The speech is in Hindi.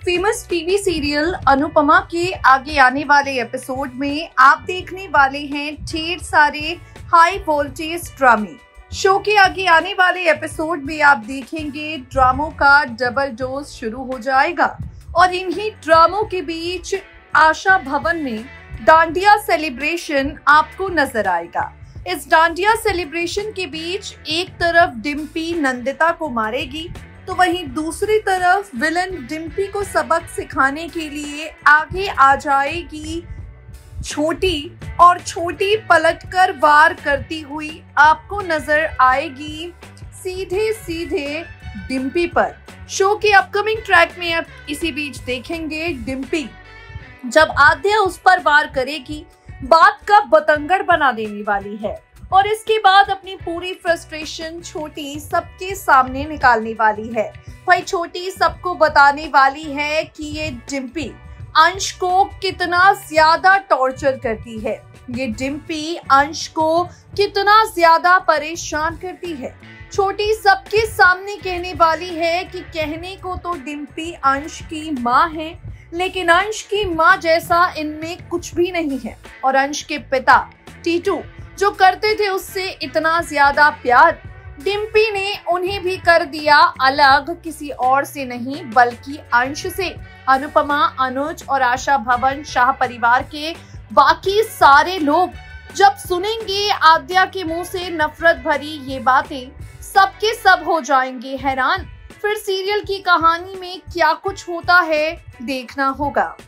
फेमस टीवी सीरियल अनुपमा के आगे आने वाले एपिसोड में आप देखने वाले हैं ढेर सारे हाई वोल्टेज ड्रामे। शो के आगे आने वाले एपिसोड में आप देखेंगे ड्रामों का डबल डोज शुरू हो जाएगा और इन्हीं ड्रामों के बीच आशा भवन में डांडिया सेलिब्रेशन आपको नजर आएगा। इस डांडिया सेलिब्रेशन के बीच एक तरफ डिम्पी नंदिता को मारेगी तो वहीं दूसरी तरफ विलन डिम्पी को सबक सिखाने के लिए आगे आ जाएगी छोटी, और छोटी पलटकर वार करती हुई आपको नजर आएगी सीधे सीधे डिम्पी पर। शो के अपकमिंग ट्रैक में अब इसी बीच देखेंगे डिम्पी जब आद्या उस पर वार करेगी, बात का बतंगड़ बना देने वाली है और इसके बाद अपनी पूरी फ्रस्ट्रेशन छोटी सबके सामने निकालने वाली है। भाई छोटी सबको बताने वाली है कि ये डिम्पी अंश को कितना ज्यादा टॉर्चर करती है, ये डिम्पी अंश को कितना ज्यादा परेशान करती है। छोटी सबके सामने कहने वाली है कि कहने को तो डिम्पी अंश की माँ है, लेकिन अंश की माँ जैसा इनमें कुछ भी नहीं है और अंश के पिता टीटू जो करते थे उससे इतना ज्यादा प्यार डिम्पी ने उन्हें भी कर दिया अलग, किसी और से नहीं बल्कि अंश से। अनुपमा, अनुज और आशा भवन शाह परिवार के बाकी सारे लोग जब सुनेंगे आद्या के मुंह से नफरत भरी ये बातें, सबके सब हो जाएंगे हैरान। फिर सीरियल की कहानी में क्या कुछ होता है देखना होगा।